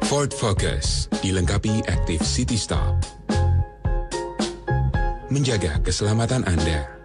Ford Focus dilengkapi Active City Stop. Menjaga keselamatan Anda.